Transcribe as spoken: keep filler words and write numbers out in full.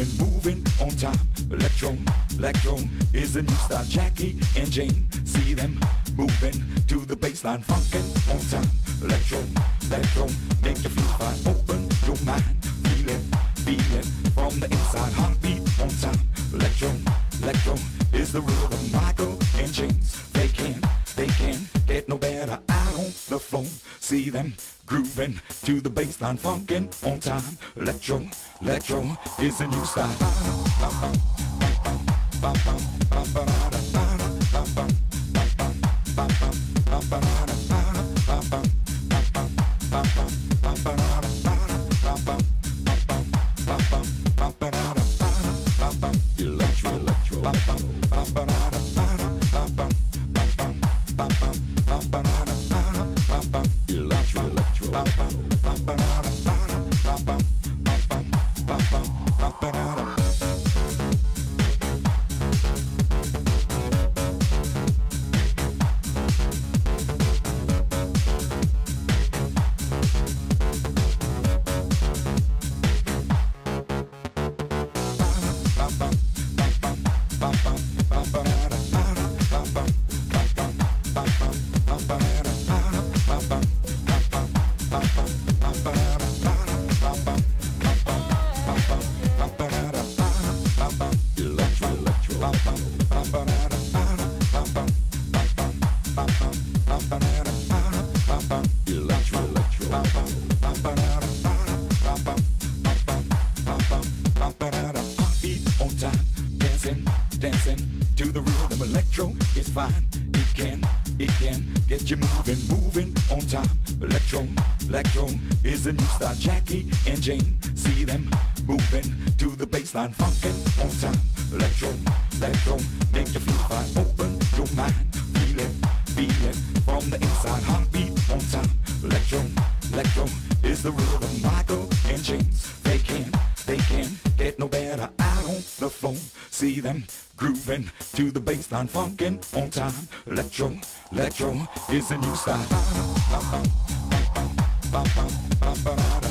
moving, moving on time. Electro, electro is the new style. Jackie and Jane, see them moving to the baseline, funkin' on time. Electro, electro, make you feel fine. Open your mind, feel it, feel it from the inside. Heartbeat on time. Electro, electro is the rhythm. Michael and James, they can, they can get no better out on the floor. See them grooving to the baseline, funkin' on time. Electro, electro is the new style. Electro, electro. Dancing to the rhythm, electro is fine. It can, it can get you moving, moving on time. Electro, electro is the new style. Jackie and Jane, see them moving to the baseline, funkin' on time. Electro, electro, make you feel fine. Open your mind, feel it, feel it from the inside. Heartbeat on time. Electro, electro is the rhythm. Michael and James, they can, they can get no better out on the floor. See them grooving to the baseline, funkin' on time. Electro, electro is the new style.